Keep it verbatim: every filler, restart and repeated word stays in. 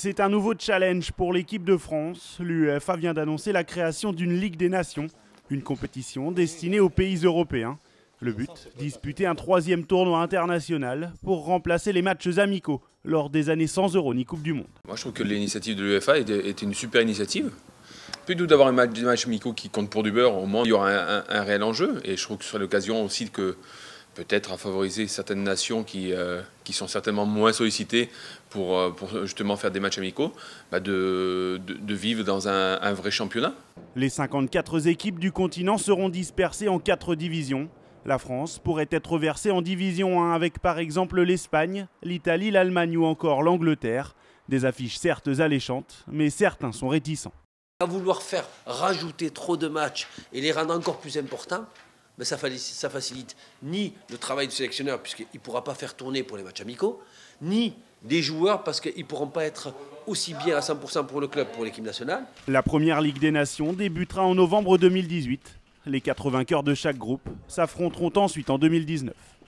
c'est un nouveau challenge pour l'équipe de France. L'UEFA vient d'annoncer la création d'une Ligue des Nations, une compétition destinée aux pays européens. Le but, disputer un troisième tournoi international pour remplacer les matchs amicaux lors des années sans euro ni Coupe du Monde. Moi je trouve que l'initiative de l'UEFA est une super initiative. Plutôt d'avoir un match, des matchs amicaux qui comptent pour du beurre, au moins il y aura un, un, un réel enjeu. Et je trouve que ce serait l'occasion aussi que peut-être à favoriser certaines nations qui, euh, qui sont certainement moins sollicitées pour, euh, pour justement faire des matchs amicaux, bah de, de, de vivre dans un, un vrai championnat. Les cinquante-quatre équipes du continent seront dispersées en quatre divisions. La France pourrait être versée en division un avec par exemple l'Espagne, l'Italie, l'Allemagne ou encore l'Angleterre. Des affiches certes alléchantes, mais certains sont réticents. À vouloir faire rajouter trop de matchs et les rendre encore plus importants, ben ça ne facilite ni le travail du sélectionneur puisqu'il ne pourra pas faire tourner pour les matchs amicaux, ni des joueurs parce qu'ils ne pourront pas être aussi bien à cent pour cent pour le club, pour l'équipe nationale. La première Ligue des Nations débutera en novembre deux mille dix-huit. Les quatre vainqueurs de chaque groupe s'affronteront ensuite en deux mille dix-neuf.